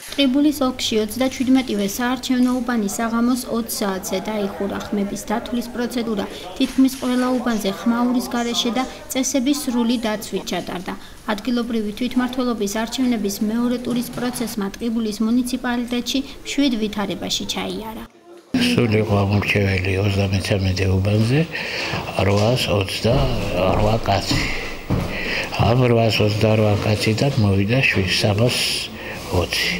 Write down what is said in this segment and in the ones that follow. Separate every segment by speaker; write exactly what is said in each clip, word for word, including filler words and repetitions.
Speaker 1: ტყიბულის ოლქში ოცდაჩვიდმეტივე საარჩევნო უბანი საღამოს ოცი საათზე დაიხურა. ხმების დათვლის პროცედურა თითქმის ყველა უბანზე ხმაურის გარეშე და წესების სრული დაცვით ჩატარდა. ადგილობრივი თვითმმართველობის არჩევნების მეორე ტურის პროცესმა ტყიბულის მუნიციპალიტეტში მშვიდ ვითარებაში ჩაიარა.
Speaker 2: სულ იყო ამორჩეველი ოცდამეცამეტე უბანზე რვაას ოცდაორვა კაცი. ამ რვაას ოცდაორვა კაციდან მოვიდა სამას ოცი.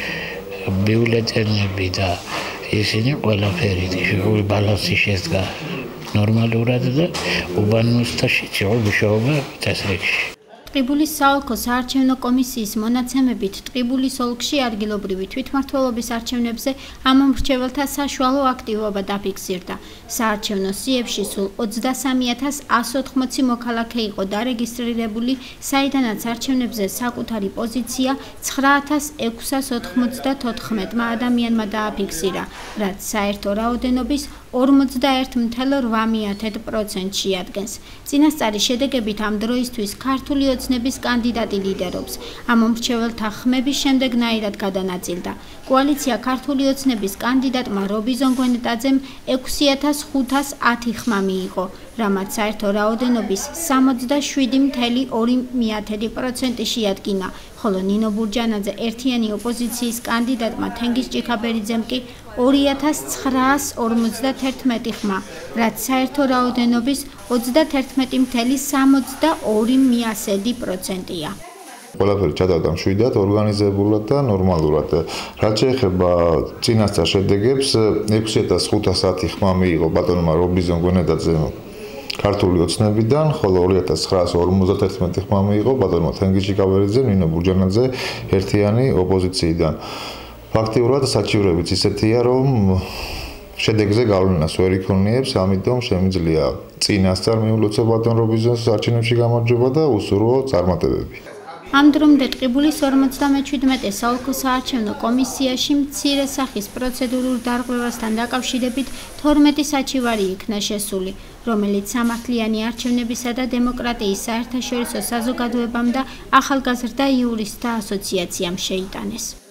Speaker 2: ბიულეტენები და ისინი ყველაფერი ბალანსი შედგა ნორმალურად და უბანოსთაშიც იყო მუშაობა წესრიგში.
Speaker 1: ტყიბულის საოლქო საარჩევნო კომისიის მონაცემებით ტყიბულის ოლქში ადგილობრივი თვითმმართველობის არჩევნებზე ამომრჩეველთა საშუალო აქტივობა დაფიქსირდა. საარჩევნო სიებში სულ ოცდასამი ათას ათს ოთხმოცი მოქალაქე იყო დარეგისტრირებული, საიდანაც არჩევნებზე საკუთარი პოზიცია ცხრა ათას ექვსას ოთხმოცდათოთხმეტმა ადამიანმა დააფიქსირა, რაც საერთო რაოდენობის ორმოცდაერთი წუთი რვა პროცენტს შეადგენს. წინასწარი შედეგებით ამ დროისთვის ქართული ოცნების კანდიდატი ლიდერობს. ამომრჩეველთა ხმების შემდეგნაირად გადანაწილდა. კოალიცია ქართული ოცნების კანდიდატმა რობიზონ გვენეტაძემ ექვსი ათას ხუთას ათი ხმა მიიღო, რამაც საერთო რაოდენობის სამოცდაშვიდი წუთი ორი პროცენტი შეადგინა, ხოლო ნინო ბურჯანაძე ერთიანი ოპოზიციის კანდიდატმა თენგიზ ჭიქაბერიძემ კი ორი ათას ცხრაას ორმოცდათერთმეტი ხმა, რაც საერთო რაოდენობის ოცდათერთმეტი წუთი სამოცდაორი პროცენტია.
Speaker 3: ყველაფერი ჩატარდა მშვიდად, ორგანიზებულად და ნორმალურად. რაც შეეხება წინასწარ შედეგებს, ექვსი ათას ხუთას ათი ხმა მიიღო ბატონმა რობიზონ გვენეტაძემ ქართული ოცნებიდან, ხოლო ორი ათას ცხრაას ორმოცდათერთმეტი ხმა მიიღო ბატონმა თენგიზ ჭიქაბერიძემ ნინო ბურჯანაძე ერთიანი ოპოზიციიდან. ფაქტიურად საჩივრებიც ისეთია, რომ შედეგზე გავლენას ვერ იქონიებს, ამიტომ შემიძლია წინასწარ მიულოცო ბატონ რობიზონს არჩევნებში გამარჯვება და უსურვო წარმატებები.
Speaker 1: ამ დრომდე ტყიბულის ორმოცდამეჩვიდმეტე საოლქო საარჩევნო კომისიაში მცირე სახის პროცედურულ დარღვევასთან დაკავშირებით თორმეტი საჩივარი იქნა შესული, რომელიც სამართლიანი არჩევნებისა და დემოკრატიის საერთაშორისო საზოგადოებამ და ახალგაზრდა იურისტთა ასოციაციამ შეიტანეს.